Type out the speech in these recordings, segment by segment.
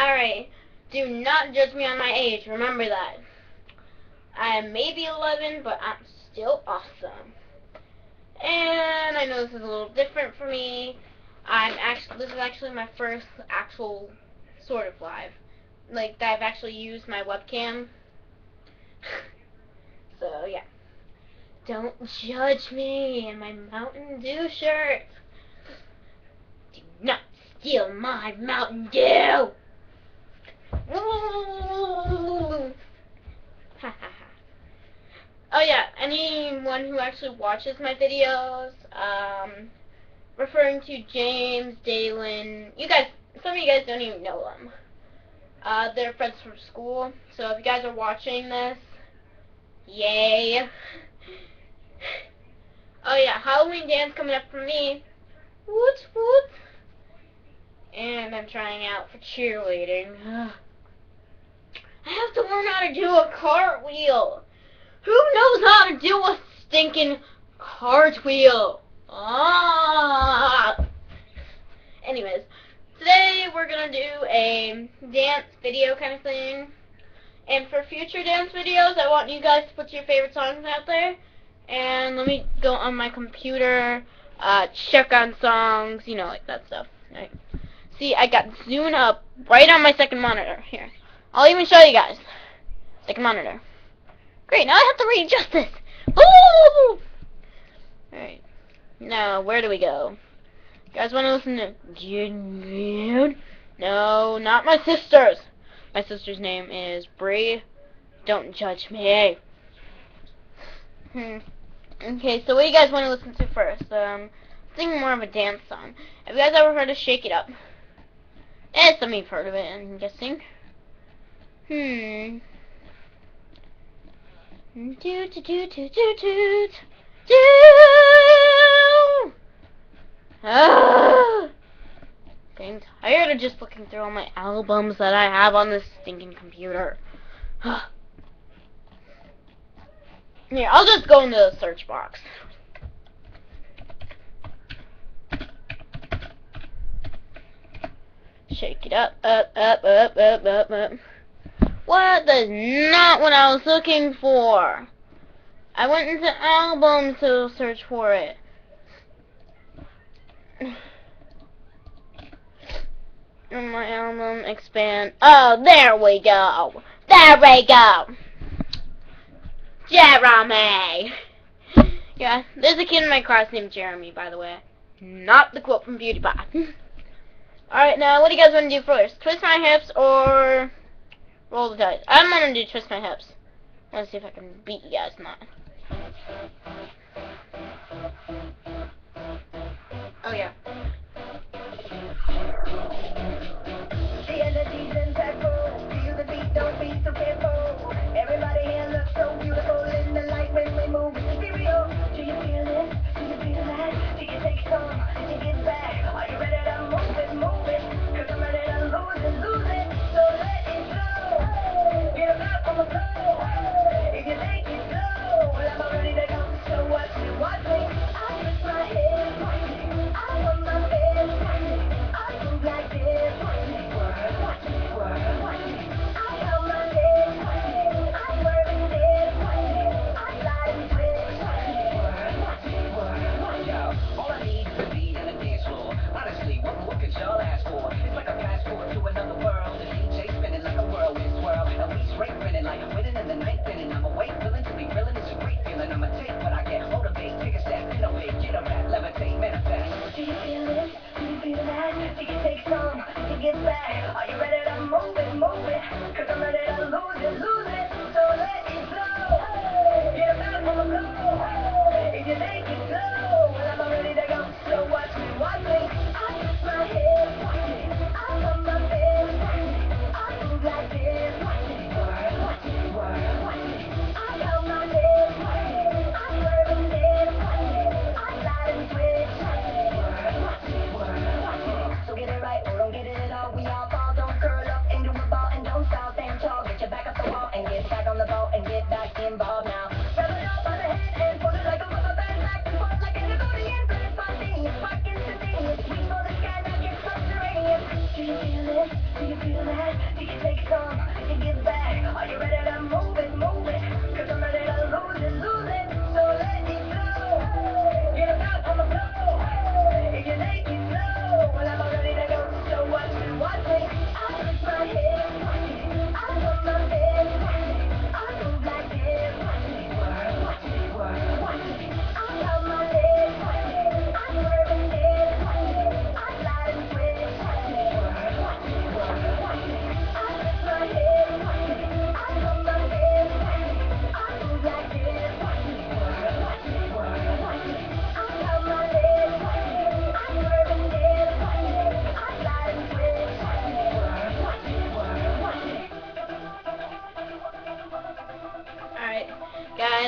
Alright, do not judge me on my age, remember that. I am maybe 11, but I'm still awesome. And I know this is a little different for me. This is actually my first actual sort of live. Like, that I've actually used my webcam. So, yeah. Don't judge me in my Mountain Dew shirt. Do not steal my Mountain Dew! Oh yeah, anyone who actually watches my videos, referring to James, Dalen, some of you guys don't even know them. They're friends from school, so if you guys are watching this, yay. Oh yeah, Halloween dance coming up for me. Woot woot. And I'm trying out for cheerleading. I have to learn how to do a cartwheel. Who knows how to do a stinking cartwheel? Anyways, today we're gonna do a dance video kind of thing. And for future dance videos, I want you guys to put your favorite songs out there. And let me go on my computer, check on songs, you know, like that stuff. Right? See, I got Zune up right on my second monitor. Here, I'll even show you guys. Second monitor. Great, now I have to readjust this. Ooh! Alright. Now, where do we go? You guys want to listen to Jude? No, not my sister's. My sister's name is Bree. Don't judge me. Okay, so what do you guys want to listen to first? Sing more of a dance song. Have you guys ever heard of Shake It Up? Some of you've heard of it, I'm guessing. Do do do do do do do. Getting tired of just looking through all my albums that I have on this stinking computer. Here, I'll just go into the search box. Shake it up, up, up, up, up, up, up. What? That's not what I was looking for. I went into albums to search for it. And my album expand. Oh, there we go. There we go. Jeremy. Yeah, there's a kid in my class named Jeremy, by the way. Not the quote from Beauty Pie. Alright, now what do you guys want to do first? Twist my hips or roll the dice? I'm gonna do twist my hips. Let's see if I can beat you guys not. Oh yeah. The energies impactful. Feel the beat, don't be so careful. Everybody here looks so beautiful in the light when we move. It's ethereal. Do you feel it? Do you feel that? Do you take some? Do you get back? Are you ready to move it, move it? Cause I'm ready to lose it. So let it flow. Get up on the floor. If you think it's slow, well, I'm ready to go.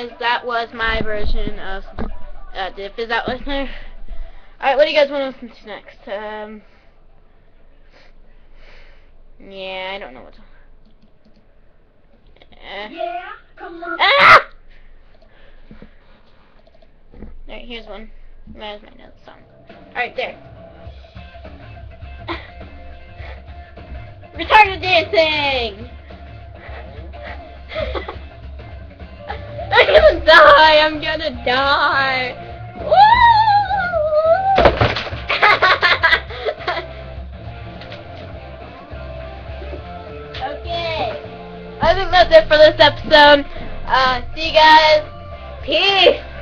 anyways, that was my version of Dip. Is that listener? Alright, what do you guys want to listen to next? Yeah, I don't know what to... Yeah, come on. Ah! Alright, here's one. There's my notes song. Alright, there. Retarded dancing! I'm gonna die! I'm gonna die! Woo! Okay. I think that's it for this episode. See you guys. Peace!